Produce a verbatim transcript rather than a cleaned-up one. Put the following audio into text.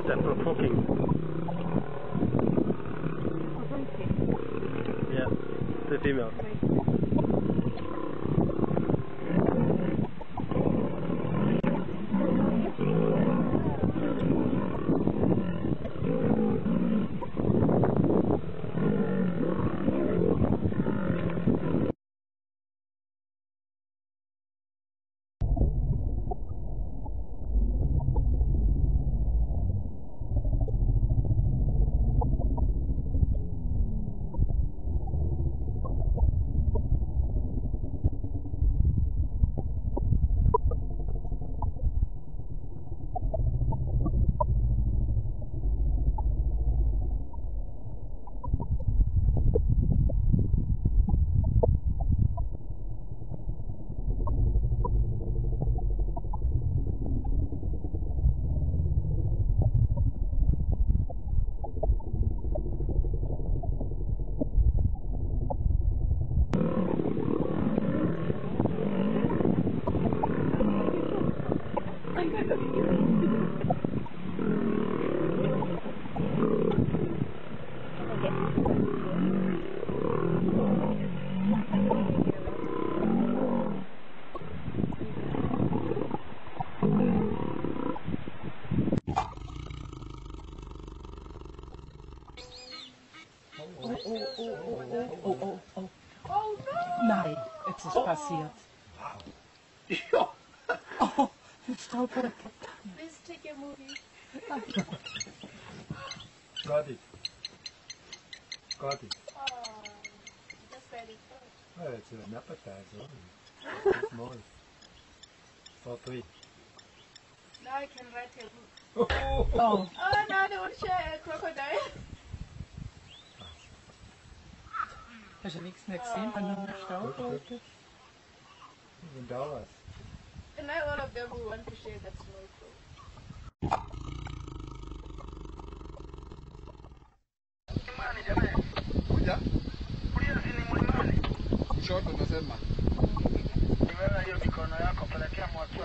That's not talking. Yeah, the female. Nee, het is passiert. Ja. Oh, het stolperde. Please take a movie. Got it. Got it. Oh, just read it first. Oh, it's an appetizer. It's small. For three. Now I can write a book. Oh. Oh. Oh, now they will share a crocodile. Als je niks meer ziet, dan dan stolperde. Even dollars. And now all of them will want to share that small book. Kuja. Kuja ni mlimani. Shoto nasema. Nimeona hiyo mikono yako pelekea mwatu